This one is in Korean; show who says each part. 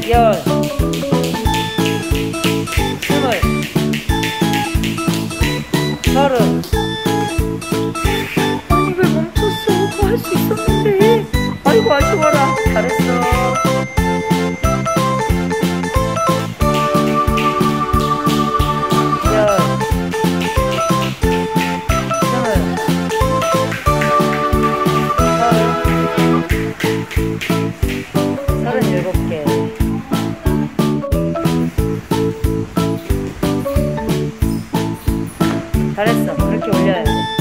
Speaker 1: 열, 스물, 서른. 아니 왜 멈췄어? 더 할 수 있었는데. 아이고 아쉬워라. 잘했어. 열, 스물, 서른, 37개. 잘했어. 그렇게 올려야 돼.